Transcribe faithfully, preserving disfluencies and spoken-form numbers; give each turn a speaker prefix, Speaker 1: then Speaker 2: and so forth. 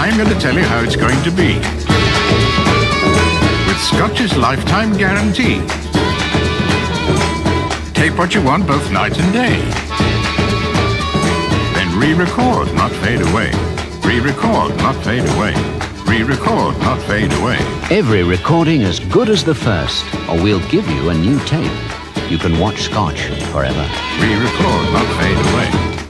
Speaker 1: I'm going to tell you how it's going to be. With Scotch's lifetime guarantee. Take what you want both night and day. Then re-record, not fade away. Re-record, not fade away. Re-record, not fade away.
Speaker 2: Every recording as good as the first, or we'll give you a new tape. You can watch Scotch forever.
Speaker 1: Re-record, not fade away.